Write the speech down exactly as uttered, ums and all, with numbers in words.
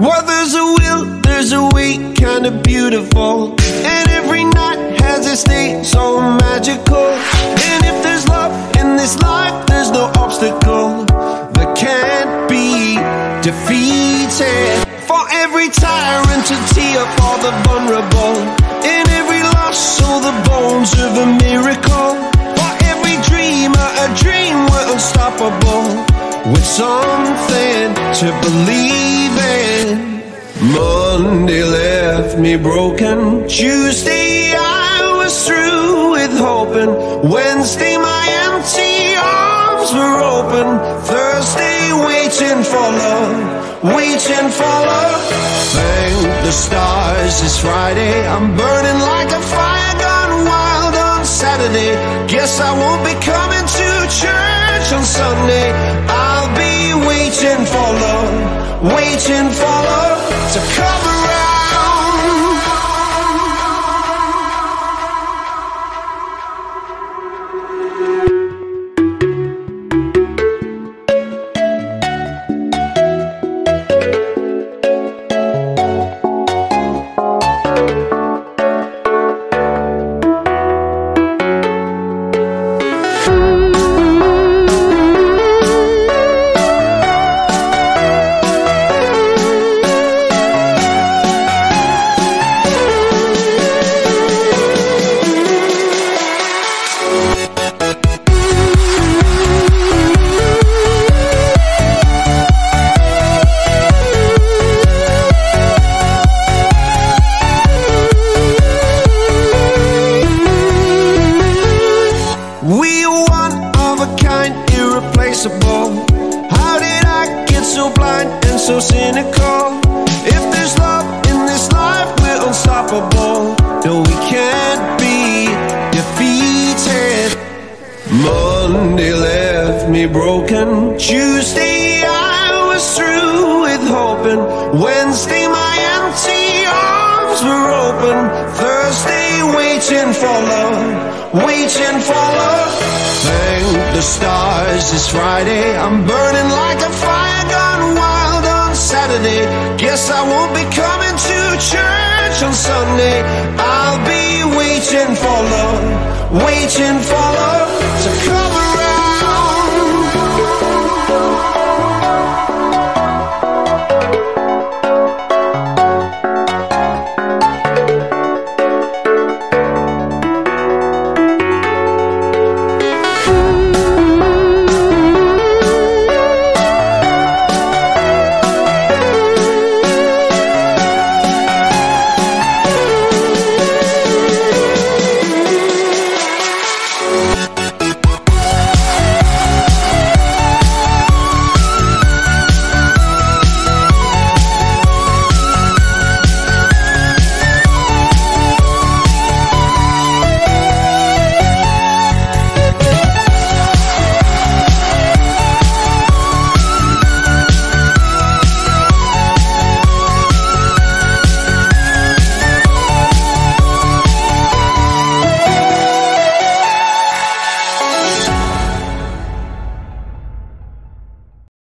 Well, there's a will, there's a way, kinda beautiful, and every night has its day so magical. And if there's love in this life, there's no obstacle that can't be defeated. For every tyrant to tear for the vulnerable, in every loss all the bones of a miracle. For every dreamer a dream, we're unstoppable, with something to believe in. Monday left me broken, Tuesday I was through with hoping, Wednesday my empty arms were open, Thursday waiting for love, waiting for love. Thank the stars it's Friday, I'm burning like a fire gone wild on Saturday. Guess I won't be coming to church on Sunday. I'll be waiting for love, waiting for love to come around. We are one of a kind, irreplaceable. How did I get so blind and so cynical? If there's love in this life, we're unstoppable. No, we can't be defeated. Monday left me broken, Tuesday I was through with hoping, Wednesday my empty arms were open, Thursday waiting for love, waiting for love. Thank the stars it's Friday, I'm burning like a fire gone wild on Saturday. Guess I won't be coming to church on Sunday. I'll be waiting for love, waiting for love